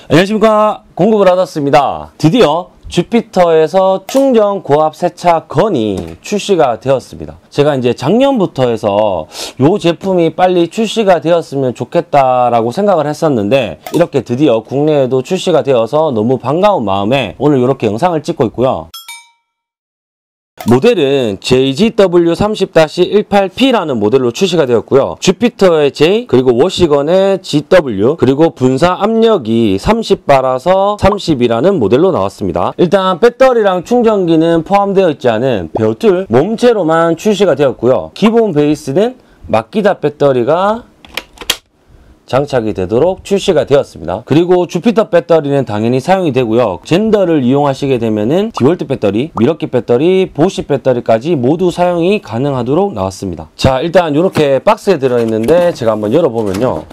안녕하십니까, 공급을 받았습니다. 드디어 주피터에서 충전 고압 세차 건이 출시가 되었습니다. 제가 이제 작년부터 해서 이 제품이 빨리 출시가 되었으면 좋겠다라고 생각을 했었는데, 이렇게 드디어 국내에도 출시가 되어서 너무 반가운 마음에 오늘 이렇게 영상을 찍고 있고요. 모델은 JGW30-18P라는 모델로 출시가 되었고요. 주피터의 J, 그리고 워시건의 GW, 그리고 분사 압력이 30바라서 30이라는 모델로 나왔습니다. 일단 배터리랑 충전기는 포함되어 있지 않은 베어툴 몸체로만 출시가 되었고요. 기본 베이스는 마키다 배터리가 장착이 되도록 출시가 되었습니다. 그리고 주피터 배터리는 당연히 사용이 되고요. 젠더를 이용하시게 되면은 디월트 배터리, 미러키 배터리, 보쉬 배터리까지 모두 사용이 가능하도록 나왔습니다. 자, 일단 이렇게 박스에 들어있는데 제가 한번 열어보면요,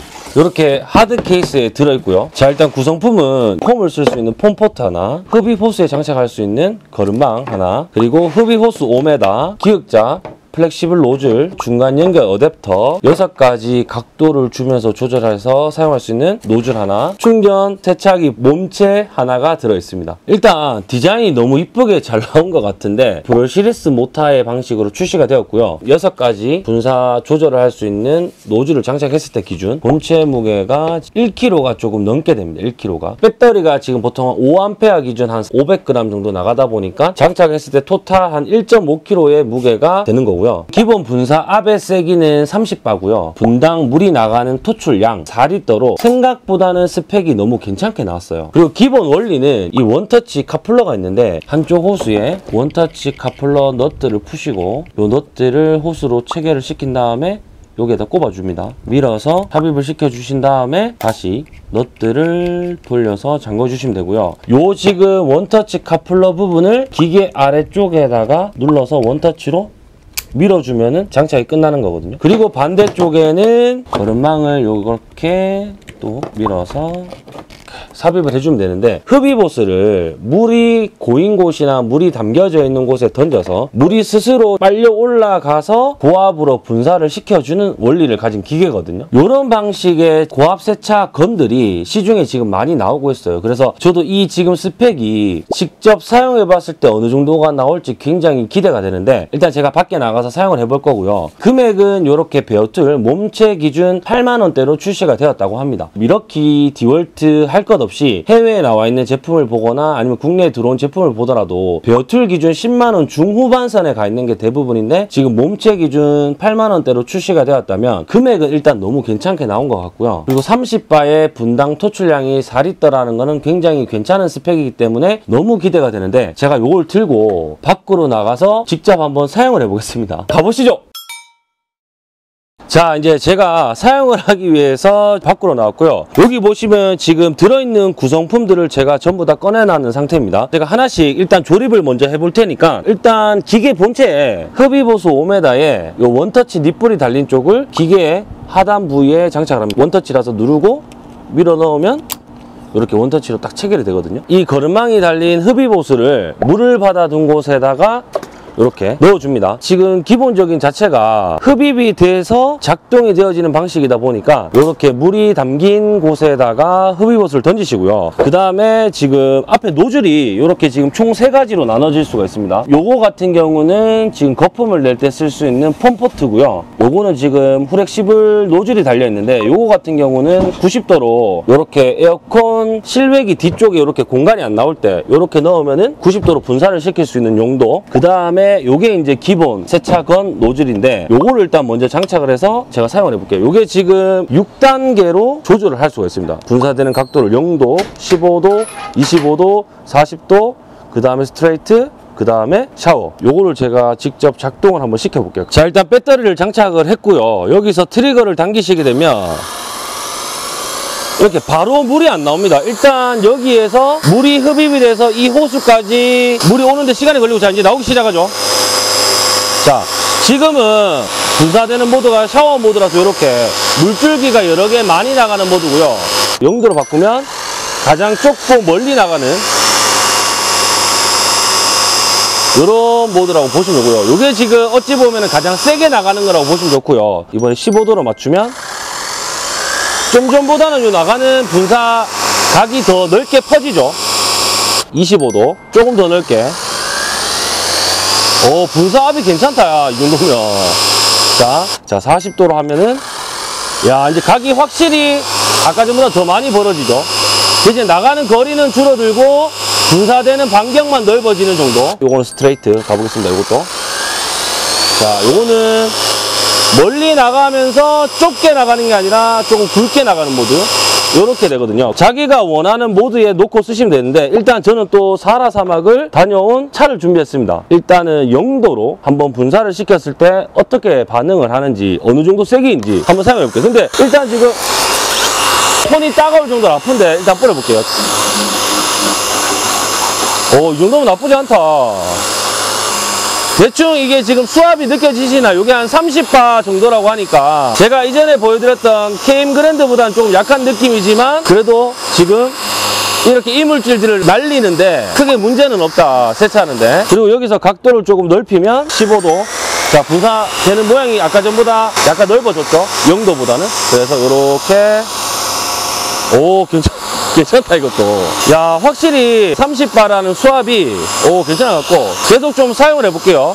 이렇게 하드 케이스에 들어있고요. 자, 일단 구성품은 폼을 쓸 수 있는 폼포트 하나, 흡입 호스에 장착할 수 있는 거름망 하나, 그리고 흡입 호스 5m, 기역자, 플렉시블 노즐, 중간 연결 어댑터, 6가지 각도를 주면서 조절해서 사용할 수 있는 노즐 하나, 충전 세차기 몸체 하나가 들어있습니다. 일단 디자인이 너무 이쁘게 잘 나온 것 같은데 브러시리스 모타의 방식으로 출시가 되었고요. 6가지 분사 조절을 할 수 있는 노즐을 장착했을 때 기준 본체 무게가 1kg가 조금 넘게 됩니다. 1kg가. 배터리가 지금 보통 5A 기준 한 500g 정도 나가다 보니까 장착했을 때 토탈 한 1.5kg의 무게가 되는 거고요. 기본 분사 압의 세기는 30바고요. 분당 물이 나가는 토출량 4리터로 생각보다는 스펙이 너무 괜찮게 나왔어요. 그리고 기본 원리는 이 원터치 카플러가 있는데, 한쪽 호스에 원터치 카플러 너트를 푸시고 이 너트를 호스로 체결을 시킨 다음에 여기에다 꼽아줍니다. 밀어서 삽입을 시켜주신 다음에 다시 너트를 돌려서 잠궈주시면 되고요. 요 지금 원터치 카플러 부분을 기계 아래쪽에다가 눌러서 원터치로 밀어주면은 장착이 끝나는 거거든요. 그리고 반대쪽에는 거름망을 요렇게 또 밀어서 삽입을 해주면 되는데, 흡입 호스를 물이 고인 곳이나 물이 담겨져 있는 곳에 던져서 물이 스스로 빨려 올라가서 고압으로 분사를 시켜주는 원리를 가진 기계거든요. 이런 방식의 고압 세차 건들이 시중에 지금 많이 나오고 있어요. 그래서 저도 이 지금 스펙이 직접 사용해 봤을 때 어느 정도가 나올지 굉장히 기대가 되는데, 일단 제가 밖에 나가서 사용을 해볼 거고요. 금액은 이렇게 베어툴 몸체 기준 8만원대로 출시가 되었다고 합니다. 미러키, 디월트 할 것 없이 해외에 나와 있는 제품을 보거나 아니면 국내에 들어온 제품을 보더라도 베어툴 기준 10만원 중후반선에 가 있는 게 대부분인데, 지금 몸체 기준 8만원대로 출시가 되었다면 금액은 일단 너무 괜찮게 나온 것 같고요. 그리고 30바의 분당 토출량이 4리터라는 거는 굉장히 괜찮은 스펙이기 때문에 너무 기대가 되는데, 제가 이걸 들고 밖으로 나가서 직접 한번 사용을 해보겠습니다. 가보시죠! 자, 이제 제가 사용을 하기 위해서 밖으로 나왔고요. 여기 보시면 지금 들어있는 구성품들을 제가 전부 다 꺼내놨는 상태입니다. 제가 하나씩 일단 조립을 먼저 해볼 테니까, 일단 기계 본체에 흡입호스 5m에 요 원터치 닛불이 달린 쪽을 기계의 하단 부위에 장착을 합니다. 원터치라서 누르고 밀어 넣으면 이렇게 원터치로 딱 체결이 되거든요. 이 거름망이 달린 흡입호스를 물을 받아둔 곳에다가 이렇게 넣어줍니다. 지금 기본적인 자체가 흡입이 돼서 작동이 되어지는 방식이다 보니까 이렇게 물이 담긴 곳에다가 흡입호스를 던지시고요. 그 다음에 지금 앞에 노즐이 이렇게 지금 총 3가지로 나눠질 수가 있습니다. 요거 같은 경우는 지금 거품을 낼 때 쓸 수 있는 펌포트고요. 요거는 지금 후렉시블 노즐이 달려있는데, 요거 같은 경우는 90도로 이렇게 에어컨 실외기 뒤쪽에 이렇게 공간이 안 나올 때 이렇게 넣으면은 90도로 분사를 시킬 수 있는 용도. 그 다음에 요게 이제 기본 세차건 노즐인데, 요거를 일단 먼저 장착을 해서 제가 사용을 해볼게요. 요게 지금 6단계로 조절을 할 수가 있습니다. 분사되는 각도를 0도, 15도, 25도, 40도, 그 다음에 스트레이트, 그 다음에 샤워. 요거를 제가 직접 작동을 한번 시켜볼게요. 자, 일단 배터리를 장착을 했고요. 여기서 트리거를 당기시게 되면 이렇게 바로 물이 안 나옵니다. 일단 여기에서 물이 흡입이 돼서 이 호수까지 물이 오는데 시간이 걸리고, 자, 이제 나오기 시작하죠. 자, 지금은 분사되는 모드가 샤워 모드라서 이렇게 물줄기가 여러 개 많이 나가는 모드고요. 0도로 바꾸면 가장 좁고 멀리 나가는 이런 모드라고 보시면 되고요. 이게 지금 어찌 보면 가장 세게 나가는 거라고 보시면 좋고요. 이번에 15도로 맞추면 좀 전보다는 요 나가는 분사 각이 더 넓게 퍼지죠. 25도 조금 더 넓게. 오, 분사압이 괜찮다. 야, 이 정도면. 자 40도로 하면은, 야, 이제 각이 확실히 아까 전보다 더 많이 벌어지죠. 이제 나가는 거리는 줄어들고 분사되는 반경만 넓어지는 정도. 요거는 스트레이트 가보겠습니다. 요것도. 자, 요거는 멀리 나가면서 좁게 나가는 게 아니라 조금 굵게 나가는 모드. 요렇게 되거든요. 자기가 원하는 모드에 놓고 쓰시면 되는데, 일단 저는 또 사하라 사막을 다녀온 차를 준비했습니다. 일단은 0도로 한번 분사를 시켰을 때 어떻게 반응을 하는지, 어느 정도 세기인지 한번 사용해 볼게요. 근데 일단 지금 손이 따가울 정도로 아픈데 일단 뿌려볼게요. 오, 이 정도면 나쁘지 않다. 대충 이게 지금 수압이 느껴지시나? 요게 한 30바 정도라고 하니까, 제가 이전에 보여드렸던 KM 그랜드보다는 조금 약한 느낌이지만 그래도 지금 이렇게 이물질들을 날리는데 크게 문제는 없다, 세차하는데. 그리고 여기서 각도를 조금 넓히면 15도. 자, 분사되는 모양이 아까 전보다 약간 넓어졌죠? 0도보다는. 그래서 이렇게. 오, 괜찮다 이것도. 야, 확실히 30바라는 수압이 괜찮아갖고 계속 좀 사용을 해볼게요.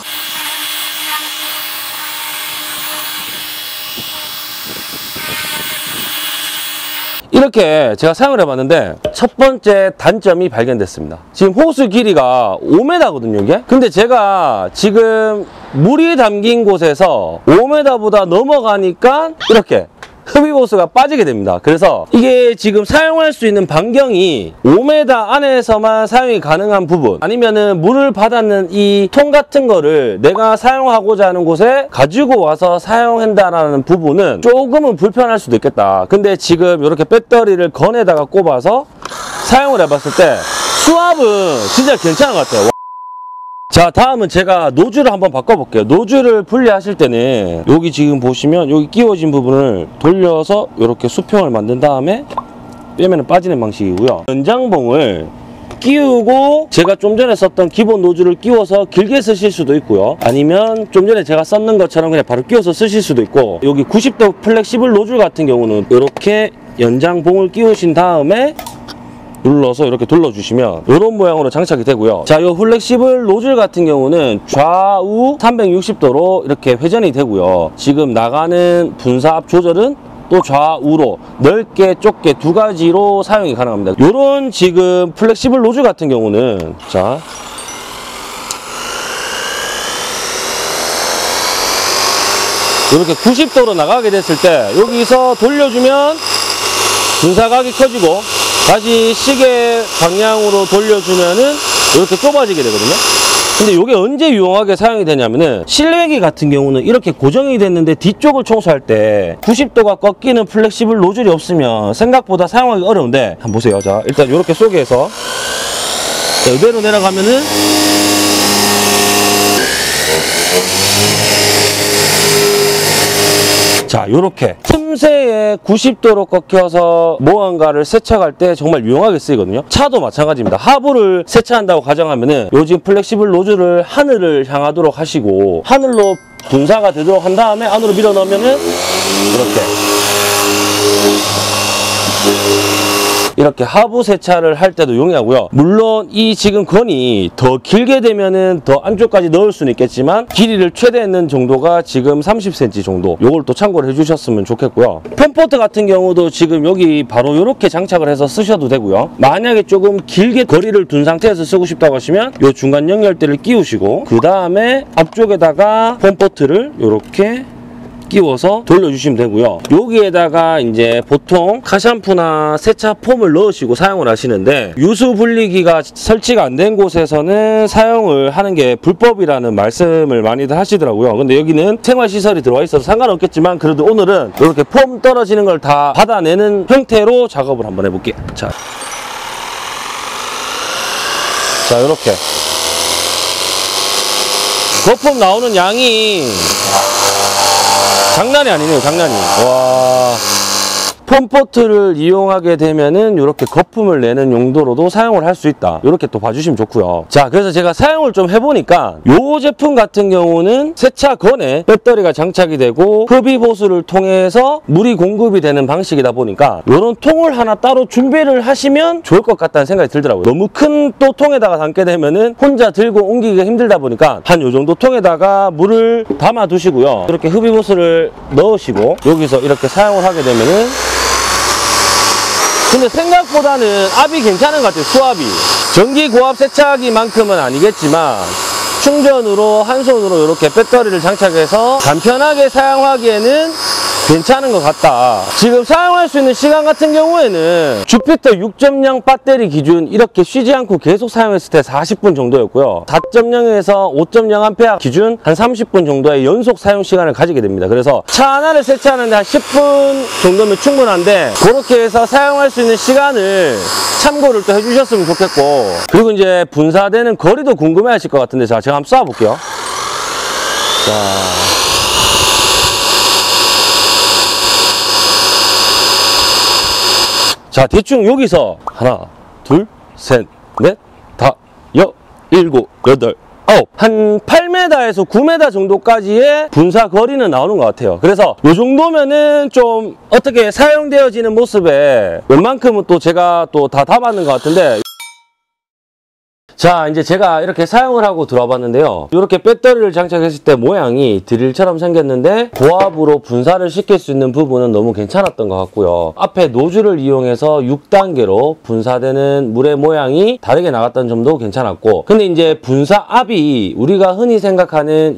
이렇게 제가 사용을 해봤는데 첫 번째 단점이 발견됐습니다. 지금 호스 길이가 5m거든요 이게. 근데 제가 지금 물이 담긴 곳에서 5m보다 넘어가니까 이렇게 흡입호스가 빠지게 됩니다. 그래서 이게 지금 사용할 수 있는 반경이 5m 안에서만 사용이 가능한 부분, 아니면은 물을 받았는 이 통 같은 거를 내가 사용하고자 하는 곳에 가지고 와서 사용한다라는 부분은 조금은 불편할 수도 있겠다. 근데 지금 이렇게 배터리를 건에다가 꼽아서 사용을 해봤을 때 수압은 진짜 괜찮은 것 같아요. 자, 다음은 제가 노즐을 한번 바꿔볼게요. 노즐을 분리하실 때는 여기 지금 보시면 여기 끼워진 부분을 돌려서 이렇게 수평을 만든 다음에 빼면 빠지는 방식이고요. 연장봉을 끼우고 제가 좀 전에 썼던 기본 노즐을 끼워서 길게 쓰실 수도 있고요. 아니면 좀 전에 제가 썼는 것처럼 그냥 바로 끼워서 쓰실 수도 있고, 여기 90도 플렉시블 노즐 같은 경우는 이렇게 연장봉을 끼우신 다음에 눌러서 이렇게 돌려주시면 이런 모양으로 장착이 되고요. 자, 이 플렉시블 노즐 같은 경우는 좌우 360도로 이렇게 회전이 되고요. 지금 나가는 분사압 조절은 또 좌우로 넓게 좁게 두 가지로 사용이 가능합니다. 이런 지금 플렉시블 노즐 같은 경우는, 자, 이렇게 90도로 나가게 됐을 때 여기서 돌려주면 분사각이 커지고, 다시 시계 방향으로 돌려주면은 이렇게 좁아지게 되거든요. 근데 이게 언제 유용하게 사용이 되냐면은, 실외기 같은 경우는 이렇게 고정이 됐는데 뒤쪽을 청소할 때 90도가 꺾이는 플렉시블 노즐이 없으면 생각보다 사용하기 어려운데, 한번 보세요. 자, 일단 이렇게 쏘개해서 이대로 내려가면은 자, 요렇게 틈새에 90도로 꺾여서 무언가를 세척할 때 정말 유용하게 쓰이거든요. 차도 마찬가지입니다. 하부를 세차한다고 가정하면은 요즘 플렉시블 노즐을 하늘을 향하도록 하시고 하늘로 분사가 되도록 한 다음에 안으로 밀어 넣으면은 이렇게 하부 세차를 할 때도 용이하고요. 물론 이 지금 건이 더 길게 되면은 더 안쪽까지 넣을 수는 있겠지만 길이를 최대했는 정도가 지금 30cm 정도, 요걸 또 참고를 해주셨으면 좋겠고요. 펜포트 같은 경우도 지금 여기 바로 이렇게 장착을 해서 쓰셔도 되고요. 만약에 조금 길게 거리를 둔 상태에서 쓰고 싶다고 하시면 요 중간 연결대를 끼우시고 그 다음에 앞쪽에다가 펜포트를 이렇게 끼워서 돌려주시면 되고요. 여기에다가 이제 보통 카샴푸나 세차 폼을 넣으시고 사용을 하시는데, 유수 분리기가 설치가 안 된 곳에서는 사용을 하는 게 불법이라는 말씀을 많이들 하시더라고요. 근데 여기는 생활시설이 들어와 있어서 상관없겠지만 그래도 오늘은 이렇게 폼 떨어지는 걸 다 받아내는 형태로 작업을 한번 해볼게요. 자, 이렇게 거품 나오는 양이 장난이 아니네요, 장난이. 와, 폼포트를 이용하게 되면은 이렇게 거품을 내는 용도로도 사용을 할 수 있다. 이렇게 또 봐주시면 좋고요. 자, 그래서 제가 사용을 좀 해보니까 이 제품 같은 경우는 세차 건에 배터리가 장착이 되고 흡입 호스를 통해서 물이 공급이 되는 방식이다 보니까 이런 통을 하나 따로 준비를 하시면 좋을 것 같다는 생각이 들더라고요. 너무 큰 또 통에다가 담게 되면은 혼자 들고 옮기기가 힘들다 보니까 한 요 정도 통에다가 물을 담아 두시고요. 이렇게 흡입 호스를 넣으시고 여기서 이렇게 사용을 하게 되면은, 근데 생각보다는 압이 괜찮은 것 같아요. 수압이 전기 고압 세차기만큼은 아니겠지만 충전으로 한 손으로 이렇게 배터리를 장착해서 간편하게 사용하기에는 괜찮은 것 같다. 지금 사용할 수 있는 시간 같은 경우에는 주피터 6.0 배터리 기준 이렇게 쉬지 않고 계속 사용했을 때 40분 정도였고요. 4.0에서 5.0A 기준 한 30분 정도의 연속 사용 시간을 가지게 됩니다. 그래서 차 하나를 세차하는데 한 10분 정도면 충분한데 그렇게 해서 사용할 수 있는 시간을 참고를 또 해주셨으면 좋겠고, 그리고 이제 분사되는 거리도 궁금해 하실 것 같은데 자, 제가 한번 쏴볼게요. 자, 대충 여기서 하나, 둘, 셋, 넷, 다, 일곱, 여덟, 아홉, 한 8m에서 9m 정도까지의 분사 거리는 나오는 것 같아요. 그래서 이 정도면은 좀 어떻게 사용되어지는 모습에 웬만큼은 또 제가 또 다 담았는 것 같은데, 자, 이제 제가 이렇게 사용을 하고 들어와 봤는데요. 이렇게 배터리를 장착했을 때 모양이 드릴처럼 생겼는데 고압으로 분사를 시킬 수 있는 부분은 너무 괜찮았던 것 같고요. 앞에 노즐을 이용해서 6단계로 분사되는 물의 모양이 다르게 나갔던 점도 괜찮았고, 근데 이제 분사압이 우리가 흔히 생각하는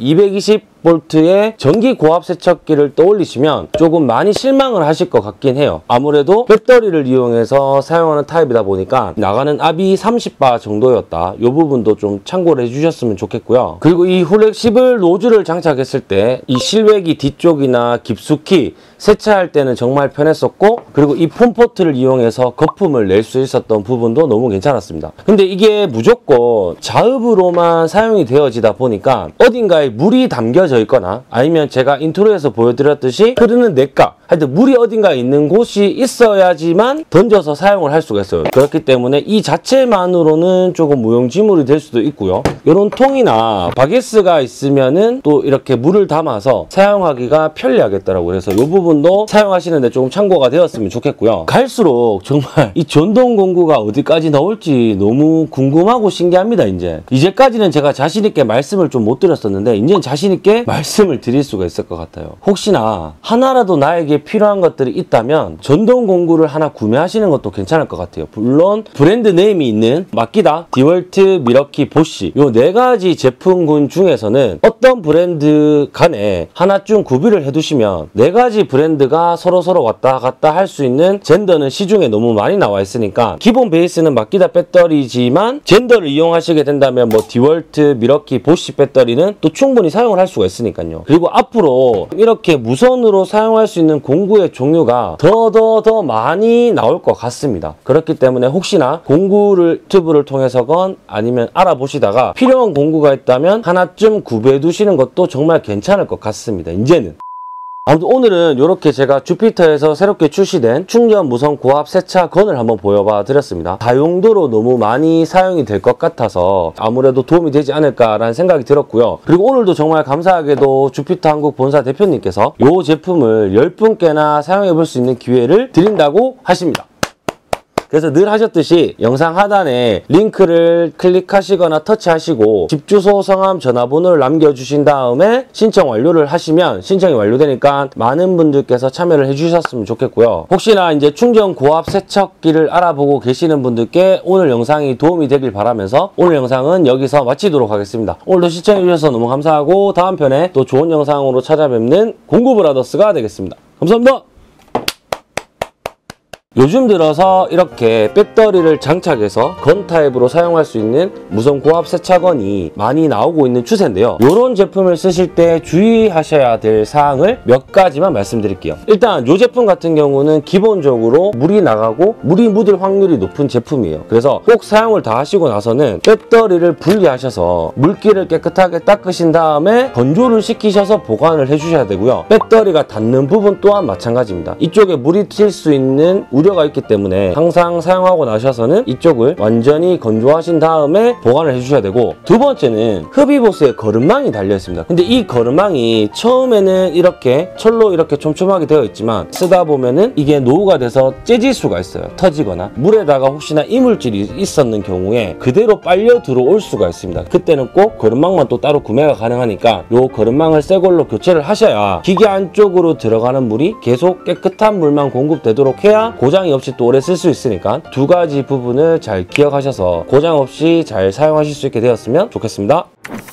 220V의 전기 고압 세척기를 떠올리시면 조금 많이 실망을 하실 것 같긴 해요. 아무래도 배터리를 이용해서 사용하는 타입이다 보니까 나가는 압이 30바 정도였다. 이 부분도 좀 참고를 해주셨으면 좋겠고요. 그리고 이 플렉시블 노즐을 장착했을 때 이 실외기 뒤쪽이나 깊숙이 세차할 때는 정말 편했었고, 그리고 이 폼포트를 이용해서 거품을 낼 수 있었던 부분도 너무 괜찮았습니다. 근데 이게 무조건 자읍으로만 사용이 되어지다 보니까 어딘가에 물이 담겨져 있거나 아니면 제가 인트로에서 보여드렸듯이 흐르는 냇가, 하여튼 물이 어딘가에 있는 곳이 있어야지만 던져서 사용을 할 수가 있어요. 그렇기 때문에 이 자체만으로는 조금 무용지물이 될 수도 있고요. 이런 통이나 바게스가 있으면은 또 이렇게 물을 담아서 사용하기가 편리하겠더라고요. 그래서 이 부분도 사용하시는데 조금 참고가 되었으면 좋겠고요. 갈수록 정말 이 전동 공구가 어디까지 나올지 너무 궁금하고 신기합니다. 이제까지는 제가 자신있게 말씀을 좀 못 드렸었는데 이제는 자신있게 말씀을 드릴 수가 있을 것 같아요. 혹시나 하나라도 나에게 필요한 것들이 있다면 전동 공구를 하나 구매하시는 것도 괜찮을 것 같아요. 물론 브랜드 네임이 있는 마키다, 디월트, 미러키, 보쉬 이 4가지 제품군 중에서는 어떤 브랜드 간에 하나쯤 구비를 해두시면 4가지 브랜드가 서로 왔다 갔다 할 수 있는 젠더는 시중에 너무 많이 나와 있으니까 기본 베이스는 마키다 배터리지만 젠더를 이용하시게 된다면 뭐 디월트, 미러키, 보쉬 배터리는 또 충분히 사용을 할 수가 있으니까요. 그리고 앞으로 이렇게 무선으로 사용할 수 있는 공구의 종류가 더 많이 나올 것 같습니다. 그렇기 때문에 혹시나 공구를 유튜브를 통해서건 아니면 알아보시다가 필요한 공구가 있다면 하나쯤 구비해 두시는 것도 정말 괜찮을 것 같습니다. 이제는. 아무튼 오늘은 이렇게 제가 주피터에서 새롭게 출시된 충전 무선 고압 세차건을 한번 보여봐 드렸습니다. 다용도로 너무 많이 사용이 될 것 같아서 아무래도 도움이 되지 않을까라는 생각이 들었고요. 그리고 오늘도 정말 감사하게도 주피터 한국 본사 대표님께서 이 제품을 10분께나 사용해 볼 수 있는 기회를 드린다고 하십니다. 그래서 늘 하셨듯이 영상 하단에 링크를 클릭하시거나 터치하시고 집 주소, 성함, 전화번호를 남겨주신 다음에 신청 완료를 하시면 신청이 완료되니까 많은 분들께서 참여를 해주셨으면 좋겠고요. 혹시나 이제 충전 고압 세척기를 알아보고 계시는 분들께 오늘 영상이 도움이 되길 바라면서 오늘 영상은 여기서 마치도록 하겠습니다. 오늘도 시청해주셔서 너무 감사하고 다음 편에 또 좋은 영상으로 찾아뵙는 공구브라더스가 되겠습니다. 감사합니다. 요즘 들어서 이렇게 배터리를 장착해서 건 타입으로 사용할 수 있는 무선 고압 세차건이 많이 나오고 있는 추세인데요. 이런 제품을 쓰실 때 주의하셔야 될 사항을 몇 가지만 말씀드릴게요. 일단 이 제품 같은 경우는 기본적으로 물이 나가고 물이 묻을 확률이 높은 제품이에요. 그래서 꼭 사용을 다 하시고 나서는 배터리를 분리하셔서 물기를 깨끗하게 닦으신 다음에 건조를 시키셔서 보관을 해주셔야 되고요. 배터리가 닿는 부분 또한 마찬가지입니다. 이쪽에 물이 튈 수 있는 우려가 있기 때문에 항상 사용하고 나셔서는 이쪽을 완전히 건조하신 다음에 보관을 해주셔야 되고, 두 번째는 흡입호스에 거름망이 달려 있습니다. 근데 이 거름망이 처음에는 이렇게 철로 이렇게 촘촘하게 되어 있지만 쓰다 보면은 이게 노후가 돼서 째질 수가 있어요. 터지거나 물에다가 혹시나 이물질이 있었는 경우에 그대로 빨려 들어올 수가 있습니다. 그때는 꼭 거름망만 또 따로 구매가 가능하니까 요 거름망을 새 걸로 교체를 하셔야 기계 안쪽으로 들어가는 물이 계속 깨끗한 물만 공급되도록 해야 고장이 없이 또 오래 쓸 수 있으니까 두 가지 부분을 잘 기억하셔서 고장 없이 잘 사용하실 수 있게 되었으면 좋겠습니다.